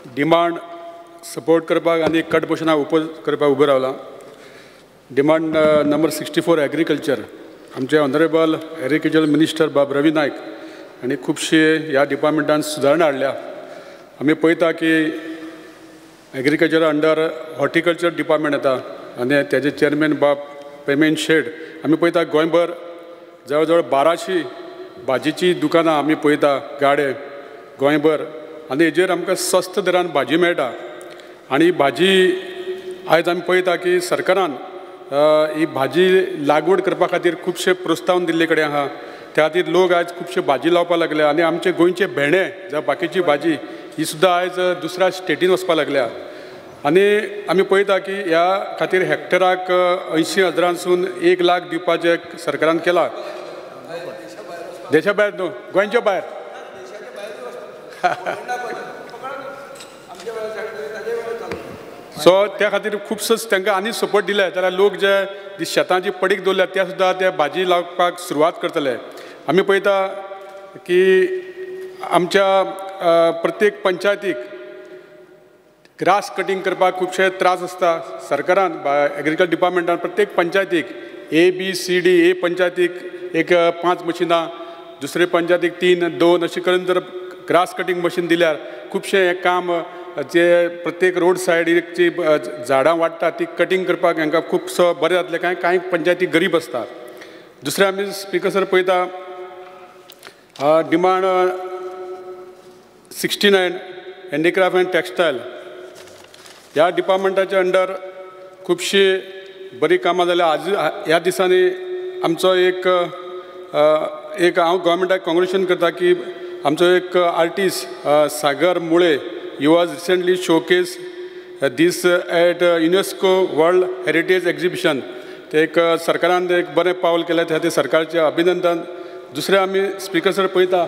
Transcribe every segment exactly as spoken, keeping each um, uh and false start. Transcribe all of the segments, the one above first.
Demand support करपाक आनी cut पोशनाक उपोज करपाक उबो रावला. Demand number sixty four agriculture. आमचे honourable agriculture minister Bab Ravi नायक आनी खुबशे ह्या डिपार्टमेंटान सुदारणा हाडल्या. आमी पळयता की एग्रीकल्चर अंडर हॉर्टिकल्चर डिपार्टमेंट येता आनी तेजे चेअरमॅन बाब पेमेंट शेड. आमी पळयता गोंयभर जवळ जवळ बाराशी भाजीची दुकानां आमी पळयता गाडे गोंयभर आनी हेजेर आमकां स्वस्त दरान भाजी मेळटा. आनी भाजी आयज आमी पळयता की सरकारान ही भाजी लागवड करपा खातीर खुबशे प्रोत्साहन दिल्ले कडेन आहा. त्या खातीर लोक आयज खुबशे भाजी लावपाक लागले आनी आमचे गोंयचे भेंडे जावं बाकीची भाजी ही सुद्दां आयज दुसऱ्या स्टेटीन वचपाक लागल्या. आनी आमी पळयता की ह्या खातीर हेक्टराक अंयशीं हजारांसून एक लाख दिवपाचें सरकारान केला. देशा भायर न्हू, गोंयच्या भायर. सो त्या खातीर खुबसो तांकां आनी सपोर्ट दिले जाल्यार लोक जे शेतांची पडीक दवरल्या त्या सुद्दां ते भाजी लावपाक सुरवात करतले. आमी पळयता की आमच्या प्रत्येक पंचायतीक ग्रास कटींग करपाक खुबशे त्रास आसता. सरकारान एग्रीकल्चर डिपार्टमेंटान प्रत्येक पंचायतीक A B C D A पंचायतीक एक पांच मशिनां, दुसरे पंचायतीक तीन दोन अशें करून जर ग्रास कटींग मशीन दिल्यार खुबशें हें काम जे प्रत्येक रोड सायडीची झाडां वाडटा ती कटींग करपाक हांकां खुबसो बरें जातलें. कांय कांय पंचायती गरीब आसता. दुसरें आमी स्पिकर सर पळयता demand sixty nine handicraft and textile. ह्या डिपार्टमेंटाच्या अंडर खुबशी बरी कामां जाल्या. आज ह्या दिसांनी आमचो एक एक हांव गोवोरमेंटाक कॉंग्रेच्युलेशन करता की आमचो एक artist Sagar Mule you was recently showcase this at UNESCO world heritage exhibition. ते एक सरकारान एक बरें पावल केलें त्या खातीर सरकारचें अभिनंदन. दुसरें आमी स्पिकर सर पळयता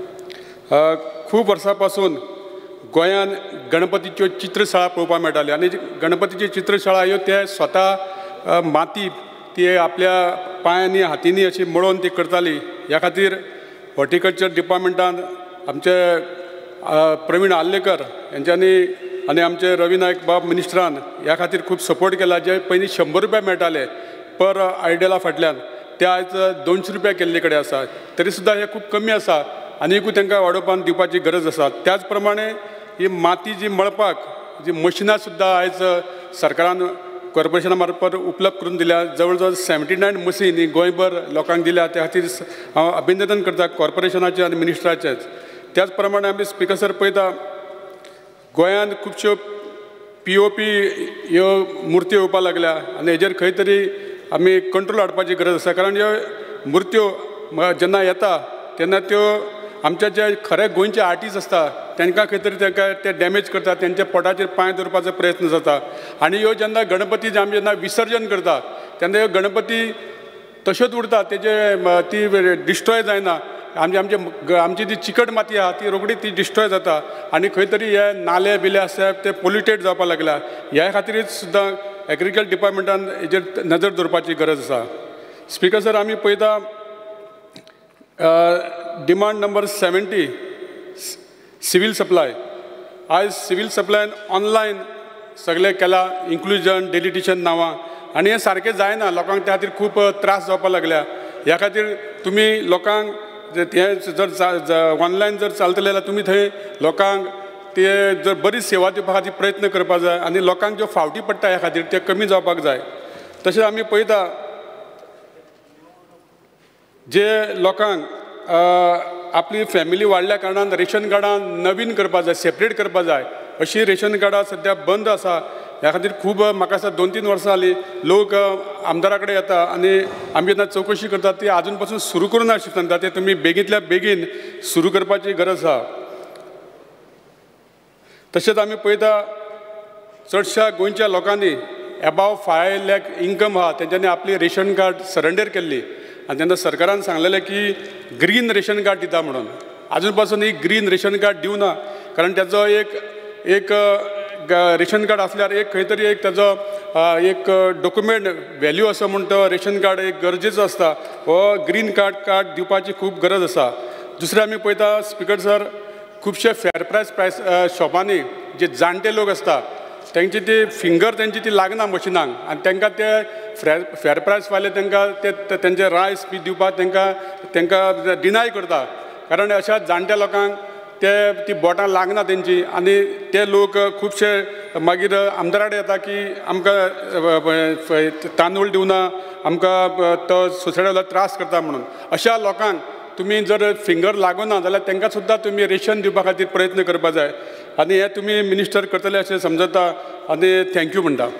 खूब वर्सां पासून गोंयान गणपतीच्यो चित्रशाळा पळोवपाक मेळटाल्यो आनी गणपतीच्यो चित्रशाळा ह्यो ते स्वता माती ती आपल्या पांयांनी हातींनी अशी मळोवन ती करताली. ह्या खातीर हॉर्टिकल्चर डिपार्टमेंटान आमचे प्रवीण आल्लेकर यांच्यानी आनी आमचे रवी नायक बाब मिनिस्टरान ह्या खातीर खूब सपोर्ट केला. जे पयलीं शंबर रुपया मेळटाले पर आयडला फाटल्यान ते आयज दोनशे रुपया केल्ले कडेन आसा. तरी सुद्दां हे खूब कमी आसा आनीकूय तांकां वाडोवपाक दिवपाची गरज आसा. त्याच प्रमाणे ही माती जी मळपाक जी मशिनां सुद्दां आयज सरकारान कॉर्पोरेशना मार्फत उपलब्ध करून दिल्या. जवळ जवळ सेव्हन्टी नायन मशीन ही गोंयभर लोकांक दिल्या. त्या खातीर हांव अभिनंदन करता कॉर्पोरेशनाचें आनी मिनिस्टराचेंच. त्याच प्रमाणे आमी स्पिकर सर पळयता गोंयान खुबश्यो पी ओ पी ह्यो मुर्त्यो येवपाक लागल्या आनी हेजेर खंय तरी आमी कंट्रोल हाडपाची गरज आसा. कारण ह्यो मुर्त्यो जेन्ना येता तेन्ना त्यो आमचे जे खरे गोंयचे आर्टिस्ट आसता तांकां खंय तरी तांकां ते डॅमेज करता, तेंच्या पोटाचेर पांय दवरपाचो प्रयत्न जाता. आनी ह्यो जेन्ना गणपती आमी जेन्ना विसर्जन करता तेन्ना ह्यो गणपती तश्योच उरता, तेजे ती डिस्ट्रॉय जायना. आमचे आमचे आमची जी चिकट माती आहा ती रोखडी ती डिस्ट्रॉय जाता आनी खंय तरी हे नाले बिले आसा ते पोल्युटेड जावपाक लागल्या. ह्या खातीरच सुद्दां एग्रीकल्चर डिपार्टमेंटान हेजेर नजर दवरपाची गरज आसा. स्पिकर सर आमी पळयता demand number seventy civil supply. आयज सिवील सप्लायन ऑनलायन सगळें केलां, इन्क्लुजन डेलिटेशन नांवां, आनी हें सारकें जायना. लोकांक त्या खातीर खूब त्रास जावपाक लागल्या. ह्या खातीर तुमी लोकांक हें जर ऑनलायन जर चलतलें जाल्यार तुमी थंय लोकांक ते जर बरी सेवा दिवपा खातीर प्रयत्न करपाक जाय आनी लोकांक ज्यो फावटी पडटा ह्या खातीर ते कमी जावपाक जाय. तशेंच आमी पळयता जे लोकांक आपली फॅमिली वाडल्या कारणान रेशन कार्डान नवीन करपाक जाय, सेपरेट करपाक जाय, अशी रेशन कार्डां सद्या बंद आसा. ह्या खातीर खूब म्हाका दिसता दोन तीन वर्सां जालीं लोक आमदारा कडेन येता आनी आमी जेन्ना चवकशी करतात ती आजून पासून सुरू करूं ना अशें सांगता. ते तुमी बेगींतल्या बेगीन सुरू करपाची गरज आसा. तशेंच आमी पळयता चडशा गोंयच्या लोकांनी एबाव फायव लॅक इन्कम आहा तेंच्यांनी आपली रेशन कार्ड सरेंडर केल्ली आनी तेन्ना सरकारान सांगलेलें की ग्रीन रेशन कार्ड दिता म्हणून. आजून पासून ही ग्रीन रेशन कार्ड दिवना कारण तेजो एक एक रेशन कार्ड आसल्यार एक खंय तरी एक तेजो एक डॉक्युमेंट व्हॅल्यू आसा म्हूण तो रेशन कार्ड एक गरजेचो आसता. हो ग्रीन कार्ड कार्ड दिवपाची खूब गरज आसा. दुसरें आमी पळयता स्पिकर सर खुबशे फेर प्रायस प्रायस शॉपांनी जे जाणटे लोक असता तेंची ती फिंगर तेंची ती लागना मशिनाक आनी तांकां ते फेर फेर प्रायस वाले तांकां ते तेंचे रायस बी दिवपाक तांकां तांकां डिनाय करता कारण अशा जाणट्या लोकांक ते ती बोटां लागना तेंची आनी ते लोक खुबशे मागीर आमदारा कडेन येता की आमकां तांदूळ दिवना आमकां तो सोसायटी त्रास करता म्हणून अशा लोकांक तुमी जर फिंगर लागना जाल्यार तांकां सुद्दां तुमी रेशन दिवपा खातीर प्रयत्न करपा जाय आनी हे तुमी मिनिस्टर करतले अशें समजता आनी थँक्यू म्हणटा.